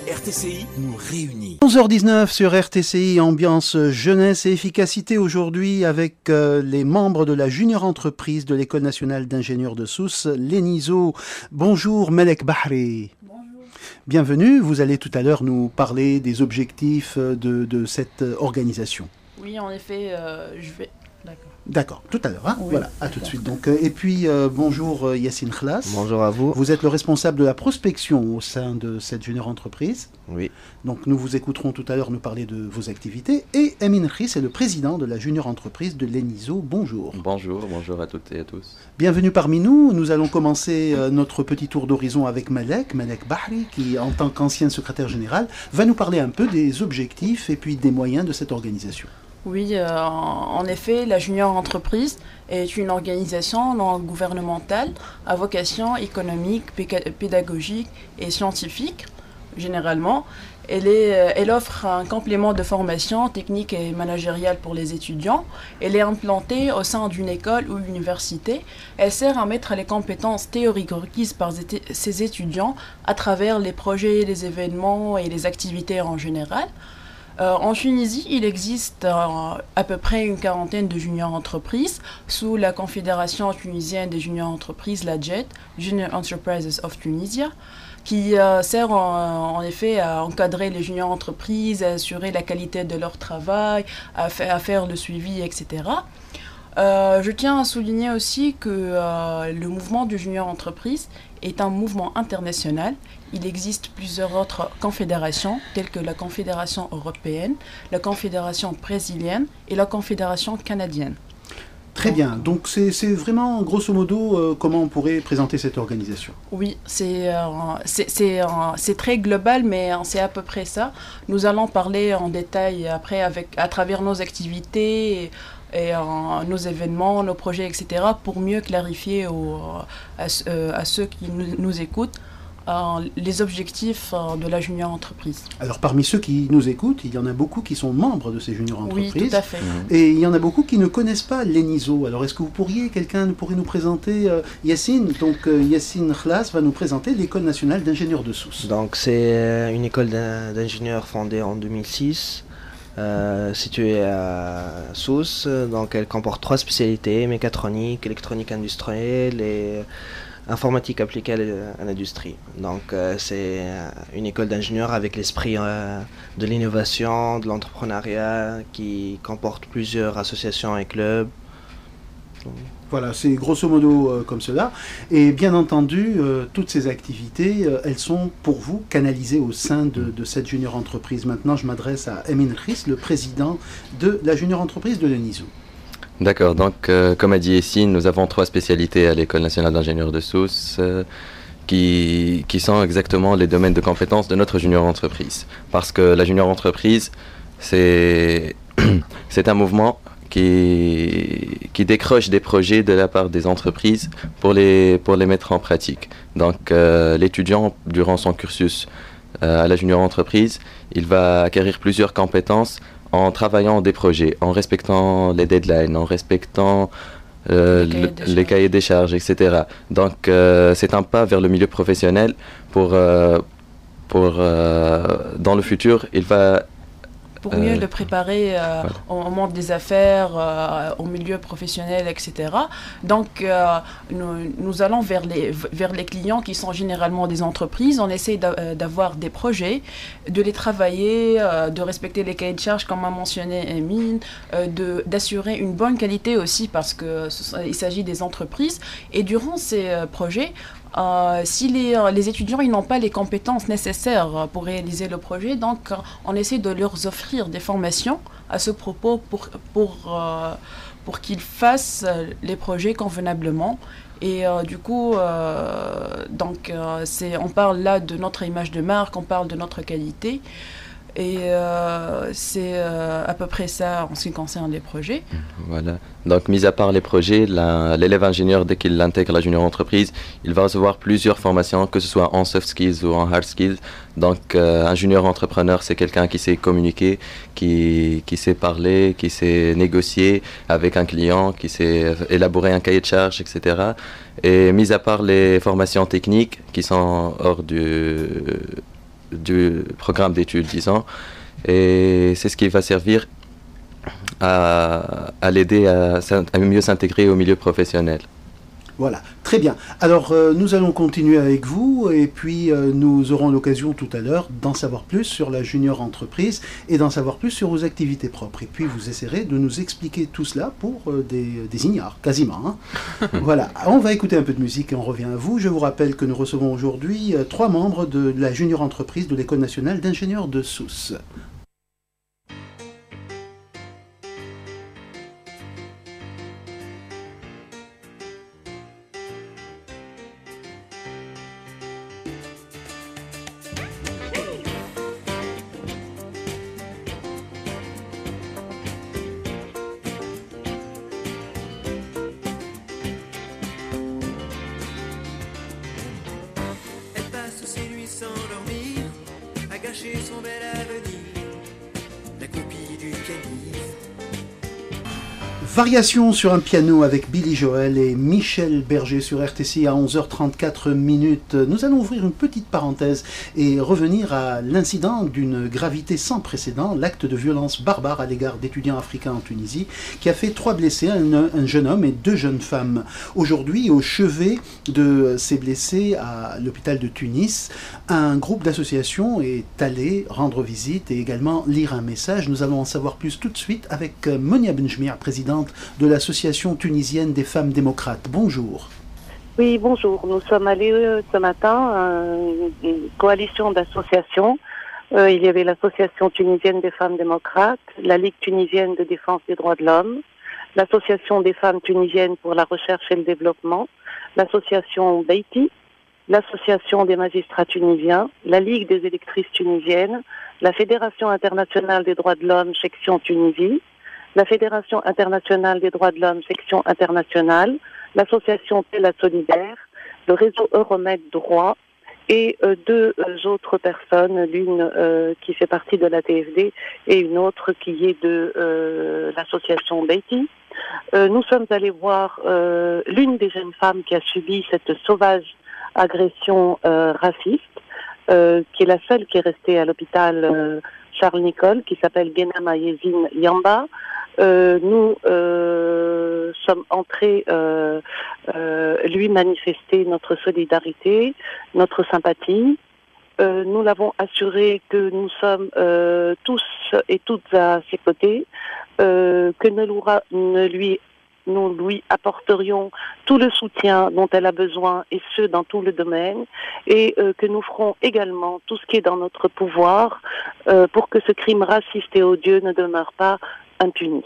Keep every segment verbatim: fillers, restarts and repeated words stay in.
R T C I nous réunit. onze heures dix-neuf sur R T C I, ambiance jeunesse et efficacité aujourd'hui avec euh, les membres de la junior entreprise de l'École nationale d'ingénieurs de Sousse, l'ENISO. Bonjour Melek Bahri. Bonjour. Bienvenue, vous allez tout à l'heure nous parler des objectifs de, de cette organisation. Oui, en effet, euh, je vais... D'accord. D'accord, tout à l'heure. Hein Oui, voilà, à tout de suite. Donc, euh, et puis, euh, bonjour euh, Yassine Khlas. Bonjour à vous. Vous êtes le responsable de la prospection au sein de cette junior entreprise. Oui. Donc, nous vous écouterons tout à l'heure nous parler de vos activités. Et Emin Khis est le président de la junior entreprise de l'ENISO. Bonjour. Bonjour, bonjour à toutes et à tous. Bienvenue parmi nous. Nous allons commencer euh, notre petit tour d'horizon avec Melek, Melek Bahri, qui, en tant qu'ancien secrétaire général, va nous parler un peu des objectifs et puis des moyens de cette organisation. Oui, euh, en effet, la junior entreprise est une organisation non gouvernementale à vocation économique, pédagogique et scientifique, généralement. Elle, est, elle offre un complément de formation technique et managériale pour les étudiants. Elle est implantée au sein d'une école ou université. Elle sert à mettre les compétences théoriques requises par ses étudiants à travers les projets, les événements et les activités en général. Euh, en Tunisie, il existe euh, à peu près une quarantaine de junior entreprises sous la Confédération tunisienne des junior entreprises, la J E T, Junior Enterprises of Tunisia, qui euh, sert en, en effet à encadrer les junior entreprises, à assurer la qualité de leur travail, à, fa à faire le suivi, et cetera. Euh, je tiens à souligner aussi que euh, le mouvement du junior entreprise est un mouvement international. Il existe plusieurs autres confédérations, telles que la Confédération européenne, la Confédération brésilienne et la Confédération canadienne. Très bien. Donc c'est vraiment, grosso modo, euh, comment on pourrait présenter cette organisation? Oui, c'est euh, euh, très global, mais c'est à peu près ça. Nous allons parler en détail après avec, à travers nos activités et, et euh, nos événements, nos projets, et cetera, pour mieux clarifier aux, à, à ceux qui nous, nous écoutent Euh, les objectifs euh, de la junior entreprise. Alors parmi ceux qui nous écoutent, il y en a beaucoup qui sont membres de ces junior entreprises. Oui, tout à fait. Mmh. Et il y en a beaucoup qui ne connaissent pas l'ENISO. Alors est-ce que vous pourriez, quelqu'un pourrait nous présenter euh, Yassine? Donc euh, Yassine Khlas va nous présenter l'École nationale d'ingénieurs de Sousse. Donc c'est une école d'ingénieurs fondée en deux mille six. Euh, située à Sousse. Donc elle comporte trois spécialités: mécatronique, électronique industrielle et informatique appliquée à l'industrie. Donc euh, c'est une école d'ingénieurs avec l'esprit euh, de l'innovation, de l'entrepreneuriat, qui comporte plusieurs associations et clubs. Voilà, c'est grosso modo euh, comme cela. Et bien entendu, euh, toutes ces activités, euh, elles sont pour vous canalisées au sein de, de cette junior entreprise. Maintenant, je m'adresse à Emin Khis, le président de la junior entreprise de l'ENISO. D'accord, donc euh, comme a dit Yassine, nous avons trois spécialités à l'École nationale d'ingénieurs de Sousse euh, qui, qui sont exactement les domaines de compétences de notre junior entreprise. Parce que la junior entreprise, c'est un mouvement qui, qui décroche des projets de la part des entreprises pour les, pour les mettre en pratique. Donc euh, l'étudiant, durant son cursus euh, à la junior entreprise, il va acquérir plusieurs compétences en travaillant des projets, en respectant les deadlines, en respectant euh, les, cahiers le, les cahiers des charges, et cetera. Donc euh, c'est un pas vers le milieu professionnel pour, euh, pour euh, dans le futur, il va... Pour mieux euh, le préparer euh, voilà. au, au monde des affaires, euh, au milieu professionnel, et cetera. Donc, euh, nous, nous allons vers les, vers les clients qui sont généralement des entreprises. On essaie d'avoir des projets, de les travailler, euh, de respecter les cahiers de charges, comme a mentionné Emin, euh, d'assurer une bonne qualité aussi, parce qu'il s'agit des entreprises. Et durant ces euh, projets, Euh, si les, les étudiants n'ont pas les compétences nécessaires pour réaliser le projet, donc on essaie de leur offrir des formations à ce propos pour, pour, euh, pour qu'ils fassent les projets convenablement. Et euh, du coup, euh, donc, euh, on parle là de notre image de marque, on parle de notre qualité. Et euh, c'est euh, à peu près ça en ce qui concerne les projets. Voilà. Donc, mis à part les projets, l'élève ingénieur, dès qu'il intègre la junior entreprise, il va recevoir plusieurs formations, que ce soit en soft skills ou en hard skills. Donc, euh, un junior entrepreneur, c'est quelqu'un qui sait communiquer, qui, qui sait parler, qui sait négocier avec un client, qui sait élaborer un cahier de charges, et cetera. Et mis à part les formations techniques qui sont hors du... du programme d'études, disons. Et c'est ce qui va servir à, à l'aider à, à mieux s'intégrer au milieu professionnel. Voilà, très bien. Alors, euh, nous allons continuer avec vous et puis euh, nous aurons l'occasion tout à l'heure d'en savoir plus sur la junior entreprise et d'en savoir plus sur vos activités propres. Et puis, vous essaierez de nous expliquer tout cela pour euh, des, des ignares, quasiment. Hein. Voilà, on va écouter un peu de musique et on revient à vous. Je vous rappelle que nous recevons aujourd'hui euh, trois membres de la junior entreprise de l'École nationale d'ingénieurs de Sousse. Son bel avenir, la copie du calife. Variation sur un piano avec Billy Joel et Michel Berger sur R T C à onze heures trente-quatre minutes. Nous allons ouvrir une petite parenthèse et revenir à l'incident d'une gravité sans précédent, l'acte de violence barbare à l'égard d'étudiants africains en Tunisie, qui a fait trois blessés, un, un jeune homme et deux jeunes femmes. Aujourd'hui, au chevet de ces blessés à l'hôpital de Tunis, un groupe d'associations est allé rendre visite et également lire un message. Nous allons en savoir plus tout de suite avec Monia Benjmir, présidente de l'Association tunisienne des femmes démocrates. Bonjour. Oui, bonjour. Nous sommes allés euh, ce matin à une coalition d'associations. Euh, il y avait l'Association tunisienne des femmes démocrates, la Ligue tunisienne de défense des droits de l'homme, l'Association des femmes tunisiennes pour la recherche et le développement, l'Association Beiti, l'Association des magistrats tunisiens, la Ligue des électrices tunisiennes, la Fédération internationale des droits de l'homme, section Tunisie, la Fédération internationale des droits de l'homme, section internationale, l'association Tela Solidaire, le réseau Euromed Droit et euh, deux euh, autres personnes, l'une euh, qui fait partie de la T F D et une autre qui est de euh, l'association Beiti. Euh, nous sommes allés voir euh, l'une des jeunes femmes qui a subi cette sauvage agression euh, raciste, euh, qui est la seule qui est restée à l'hôpital euh, Charles Nicolle, qui s'appelle Genama Yezine Yamba. Euh, nous euh, sommes entrés euh, euh, lui manifester notre solidarité, notre sympathie. Euh, nous l'avons assuré que nous sommes euh, tous et toutes à ses côtés, euh, que ne, loura, ne lui, nous lui apporterions tout le soutien dont elle a besoin et ce dans tout le domaine, et euh, que nous ferons également tout ce qui est dans notre pouvoir euh, pour que ce crime raciste et odieux ne demeure pas impuni.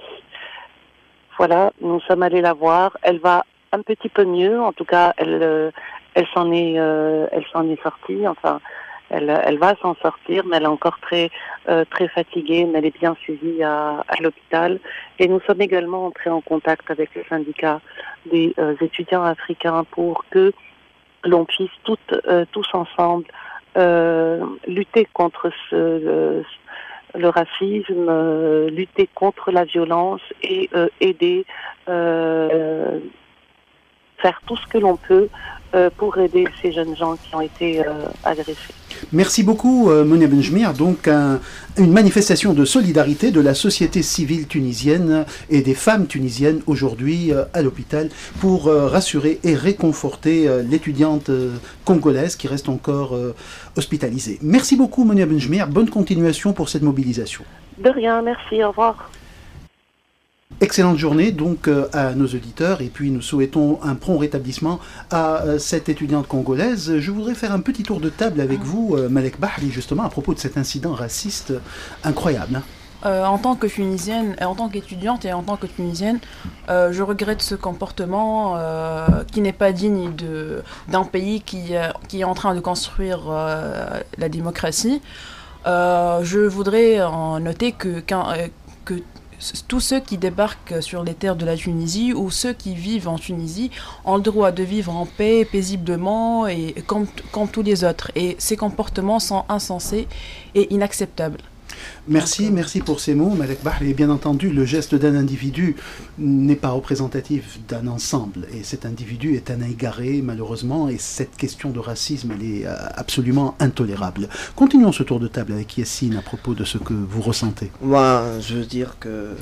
Voilà, nous sommes allés la voir. Elle va un petit peu mieux, en tout cas, elle, euh, elle s'en est, euh, elle s'en est sortie. Enfin, elle, elle va s'en sortir, mais elle est encore très, euh, très fatiguée. Mais elle est bien suivie à, à l'hôpital. Et nous sommes également entrés en contact avec le syndicat des euh, étudiants africains pour que l'on puisse toutes, euh, tous ensemble euh, lutter contre ce, euh, le racisme, euh, lutter contre la violence et euh, aider, euh, faire tout ce que l'on peut euh, pour aider ces jeunes gens qui ont été euh, agressés. Merci beaucoup, euh, Monia Benjmir. Donc, un, une manifestation de solidarité de la société civile tunisienne et des femmes tunisiennes aujourd'hui euh, à l'hôpital pour euh, rassurer et réconforter euh, l'étudiante euh, congolaise qui reste encore euh, hospitalisée. Merci beaucoup, Monia Benjmir. Bonne continuation pour cette mobilisation. De rien, merci. Au revoir. Excellente journée donc euh, à nos auditeurs et puis nous souhaitons un prompt rétablissement à euh, cette étudiante congolaise. Je voudrais faire un petit tour de table avec vous, euh, Malek Bahri, justement à propos de cet incident raciste incroyable. Hein. Euh, en tant que Tunisienne, et en tant qu'étudiante et en tant que Tunisienne, euh, je regrette ce comportement euh, qui n'est pas digne de, d'un pays qui, euh, qui est en train de construire euh, la démocratie. Euh, je voudrais en noter que, qu'un, euh, que tous ceux qui débarquent sur les terres de la Tunisie ou ceux qui vivent en Tunisie ont le droit de vivre en paix, paisiblement et comme, comme tous les autres. Et ces comportements sont insensés et inacceptables. Merci, Donc, euh... merci pour ces mots, Malek Bahri. Et bien entendu, le geste d'un individu n'est pas représentatif d'un ensemble. Et cet individu est un égaré, malheureusement, et cette question de racisme, elle est absolument intolérable. Continuons ce tour de table avec Yassine à propos de ce que vous ressentez. Moi, je veux dire que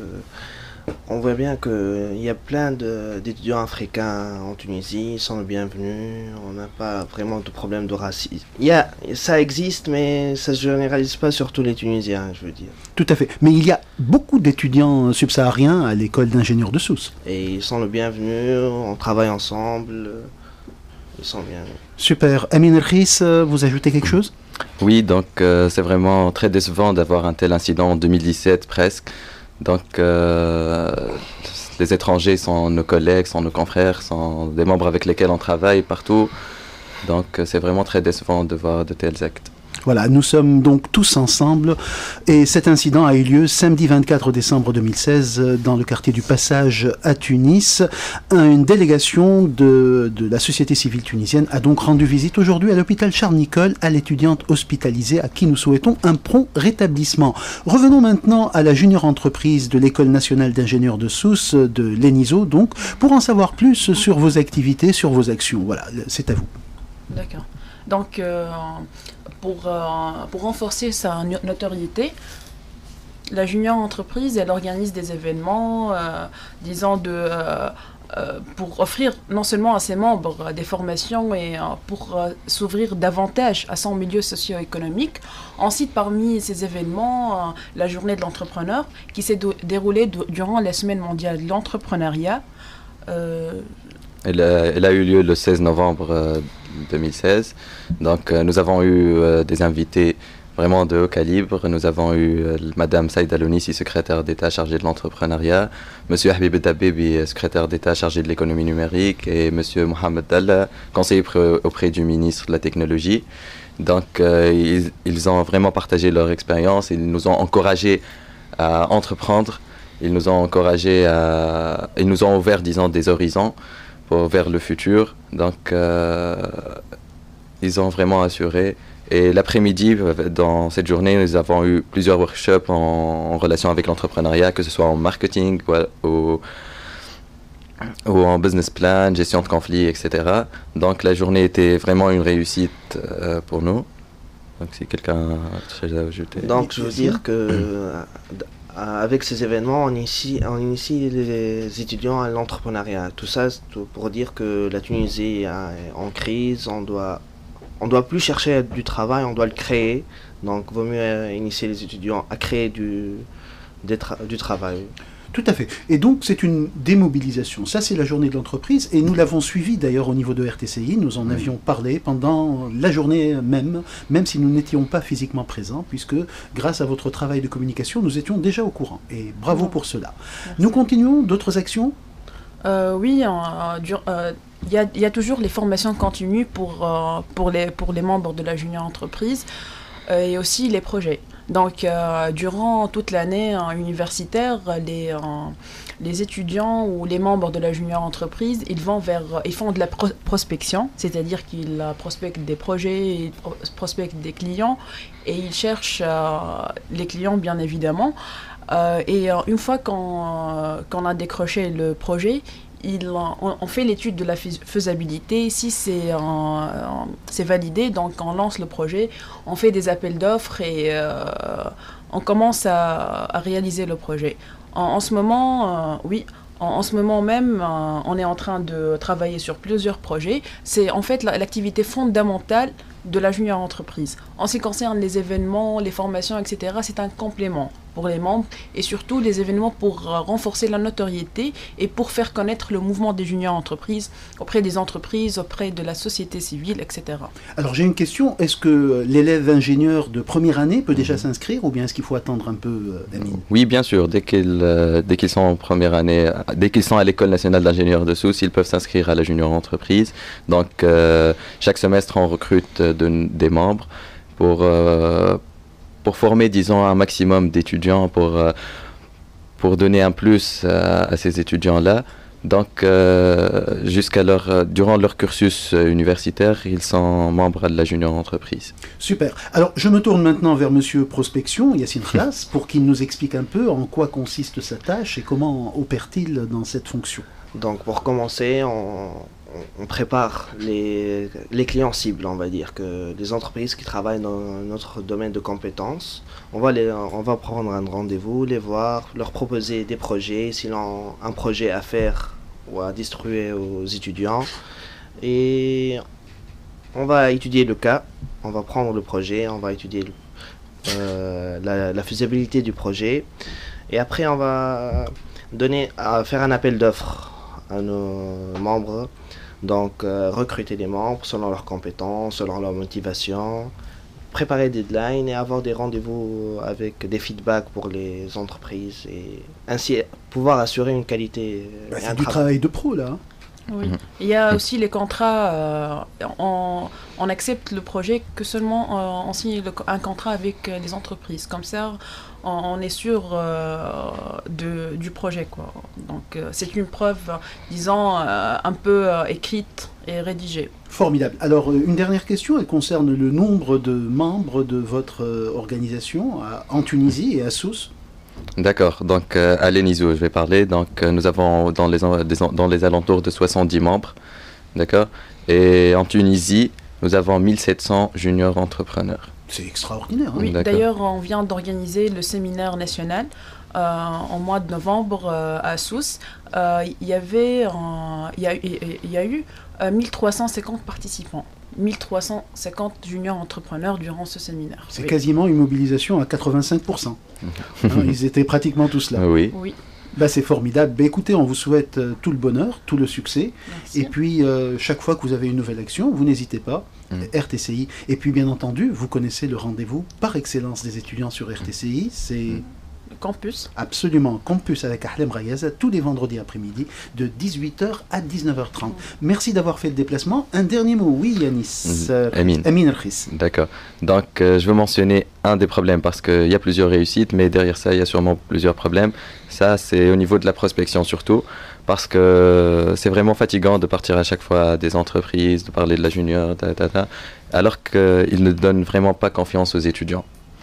on voit bien qu'il y a plein de, d'étudiants africains en Tunisie, ils sont les bienvenus, on n'a pas vraiment de problème de racisme. Il y a, ça existe, mais ça ne se généralise pas sur tous les Tunisiens, je veux dire. Tout à fait. Mais il y a beaucoup d'étudiants subsahariens à l'école d'ingénieurs de Sousse. Et ils sont les bienvenus, on travaille ensemble, ils sont bienvenus. Super. Amin Erkhis, vous ajoutez quelque chose ? Oui, donc euh, c'est vraiment très décevant d'avoir un tel incident en deux mille dix-sept presque. Donc, euh, les étrangers sont nos collègues, sont nos confrères, sont des membres avec lesquels on travaille partout. Donc, c'est vraiment très décevant de voir de tels actes. Voilà, nous sommes donc tous ensemble et cet incident a eu lieu samedi vingt-quatre décembre deux mille seize dans le quartier du Passage à Tunis. Une délégation de, de la société civile tunisienne a donc rendu visite aujourd'hui à l'hôpital Charles-Nicolle à l'étudiante hospitalisée à qui nous souhaitons un prompt rétablissement. Revenons maintenant à la junior entreprise de l'École nationale d'ingénieurs de Sousse, de l'ENISO donc, pour en savoir plus sur vos activités, sur vos actions. Voilà, c'est à vous. D'accord. Donc, euh, pour, euh, pour renforcer sa notoriété, la junior entreprise, elle organise des événements, euh, disons, de, euh, euh, pour offrir non seulement à ses membres des formations et euh, pour euh, s'ouvrir davantage à son milieu socio-économique. Ensuite, parmi ces événements, euh, la journée de l'entrepreneur qui s'est déroulée durant la semaine mondiale de l'entrepreneuriat. Euh, Elle a, elle a eu lieu le seize novembre euh, deux mille seize. Donc euh, nous avons eu euh, des invités vraiment de haut calibre. Nous avons eu euh, Madame Saïda Lounissi, secrétaire d'État chargée de l'entrepreneuriat, Monsieur Habib Dabibi, secrétaire d'État chargé de l'économie numérique, et Monsieur Mohamed Dalla, conseiller auprès du ministre de la Technologie. Donc euh, ils, ils ont vraiment partagé leur expérience, ils nous ont encouragés à entreprendre, ils nous ont encouragés à... Ils nous ont ouvert, disons, des horizons pour, vers le futur. Donc, euh, ils ont vraiment assuré. Et l'après-midi, dans cette journée, nous avons eu plusieurs workshops en, en relation avec l'entrepreneuriat, que ce soit en marketing ou, ou, ou en business plan, gestion de conflits, et cetera. Donc, la journée était vraiment une réussite euh, pour nous. Donc, si quelqu'un a autre chose à ajouter. Donc, je veux dire que... Avec ces événements, on initie, on initie les étudiants à l'entrepreneuriat. Tout ça pour dire que la Tunisie est en crise, on doit, on doit plus chercher du travail, on doit le créer. Donc, il vaut mieux initier les étudiants à créer du, tra du travail. Tout à fait. Et donc, c'est une démobilisation. Ça, c'est la journée de l'entreprise. Et nous l'avons suivi d'ailleurs au niveau de R T C I. Nous en avions parlé pendant la journée même, même si nous n'étions pas physiquement présents, puisque grâce à votre travail de communication, nous étions déjà au courant. Et bravo pour cela. Merci. Nous continuons. D'autres actions ? euh, Oui, il euh, y, y a toujours les formations continues pour, euh, pour, les, pour les membres de la junior entreprise euh, et aussi les projets. Donc, euh, durant toute l'année euh, universitaire, les, euh, les étudiants ou les membres de la junior entreprise, ils vont vers, ils font de la pro prospection, c'est-à-dire qu'ils prospectent des projets, ils prospectent des clients et ils cherchent euh, les clients, bien évidemment. Euh, et euh, une fois qu'on euh, qu'on a décroché le projet, Il, on, on fait l'étude de la faisabilité. Si c'est euh, validé, donc on lance le projet, on fait des appels d'offres et euh, on commence à, à réaliser le projet. En, en ce moment, euh, oui, en, en ce moment même, euh, on est en train de travailler sur plusieurs projets. C'est en fait l'activité fondamentale de la junior entreprise. En ce qui concerne les événements, les formations, et cetera, c'est un complément pour les membres et surtout les événements pour euh, renforcer la notoriété et pour faire connaître le mouvement des juniors entreprises auprès des entreprises, auprès de la société civile, et cetera. Alors j'ai une question, est-ce que l'élève ingénieur de première année peut déjà s'inscrire ou bien est-ce qu'il faut attendre un peu, euh, Amine ? Oui, bien sûr, dès qu'ils euh, dès qu'ils sont en première année, dès qu'ils sont à l'École nationale d'ingénieurs de Sousse, ils peuvent s'inscrire à la junior entreprise. Donc euh, chaque semestre on recrute de, des membres pour... Euh, pour former, disons, un maximum d'étudiants, pour, euh, pour donner un plus à, à ces étudiants-là. Donc, euh, jusqu'à leur, euh, durant leur cursus euh, universitaire, ils sont membres de la junior entreprise. Super. Alors, je me tourne maintenant vers Monsieur Prospection, Yassine Khlas, pour qu'il nous explique un peu en quoi consiste sa tâche et comment opère-t-il dans cette fonction. Donc pour commencer, on, on prépare les, les clients cibles, on va dire, que les entreprises qui travaillent dans notre domaine de compétences. On va, les, on va prendre un rendez-vous, les voir, leur proposer des projets, s'ils ont un projet à faire ou à distribuer aux étudiants. Et on va étudier le cas, on va prendre le projet, on va étudier le, euh, la, la faisabilité du projet. Et après, on va donner, à faire un appel d'offres à nos membres, donc euh, recruter des membres selon leurs compétences, selon leur motivation, préparer des deadlines et avoir des rendez-vous avec des feedbacks pour les entreprises et ainsi pouvoir assurer une qualité. Bah, c'est du travail de pro là. Hein. Oui. Il y a aussi les contrats, euh, on, on accepte le projet que seulement euh, on signe le, un contrat avec euh, les entreprises. Comme ça, on, on est sûr euh, de, du projet, quoi. Donc euh, c'est une preuve, disons, euh, un peu euh, écrite et rédigée. Formidable. Alors une dernière question, elle concerne le nombre de membres de votre euh, organisation à, en Tunisie et à Sousse. D'accord, donc euh, à l'ENISO, je vais parler. Donc euh, nous avons dans les, en, des, dans les alentours de soixante-dix membres, d'accord. Et en Tunisie, nous avons mille sept cents juniors entrepreneurs. C'est extraordinaire. Hein. Oui, d'ailleurs, on vient d'organiser le séminaire national euh, en mois de novembre euh, à Sousse. Euh, il y avait, euh, il y a, il y a eu euh, mille trois cent cinquante participants. mille trois cent cinquante juniors entrepreneurs durant ce séminaire. C'est oui. Quasiment une mobilisation à quatre-vingt-cinq pour cent. Hein, ils étaient pratiquement tous là. Oui. Oui. Bah, c'est formidable. Bah, écoutez, on vous souhaite euh, tout le bonheur, tout le succès. Merci. Et puis, euh, chaque fois que vous avez une nouvelle action, vous n'hésitez pas. Mm. R T C I. Et puis, bien entendu, vous connaissez le rendez-vous par excellence des étudiants sur R T C I. C'est... Mm. Campus. Absolument, Campus avec Ahlem Rayaza tous les vendredis après-midi de dix-huit heures à dix-neuf heures trente. Merci d'avoir fait le déplacement. Un dernier mot, oui Yanis. Euh, Amin. Amin El-Khis. D'accord. Donc euh, je veux mentionner un des problèmes parce qu'il y a plusieurs réussites, mais derrière ça il y a sûrement plusieurs problèmes. Ça c'est au niveau de la prospection surtout, parce que c'est vraiment fatigant de partir à chaque fois à des entreprises, de parler de la junior, ta, ta, ta, alors qu'ils ne donnent vraiment pas confiance aux étudiants.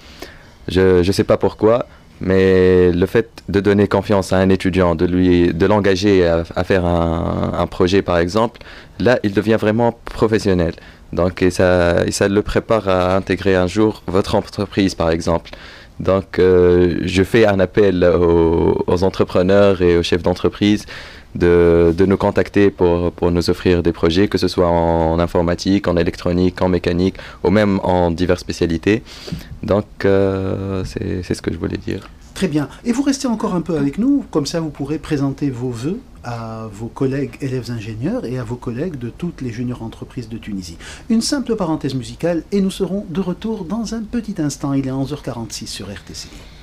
Je ne sais pas pourquoi. Mais le fait de donner confiance à un étudiant, de lui, de l'engager à, à faire un, un projet par exemple, là il devient vraiment professionnel. Donc et ça, et ça le prépare à intégrer un jour votre entreprise par exemple. Donc euh, je fais un appel aux, aux entrepreneurs et aux chefs d'entreprise de, de nous contacter pour, pour nous offrir des projets, que ce soit en informatique, en électronique, en mécanique, ou même en diverses spécialités. Donc, euh, c'est, c'est ce que je voulais dire. Très bien. Et vous restez encore un peu avec nous, comme ça vous pourrez présenter vos vœux à vos collègues élèves ingénieurs et à vos collègues de toutes les juniors entreprises de Tunisie. Une simple parenthèse musicale et nous serons de retour dans un petit instant. Il est onze heures quarante-six sur R T C I.